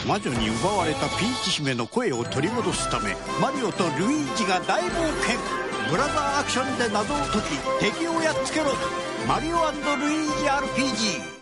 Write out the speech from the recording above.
魔女に奪われたピーチ姫の声を取り戻すためマリオとルイージが大冒険。ブラザーアクションで謎を解き敵をやっつけろ。マリオ&ルイージ RPG。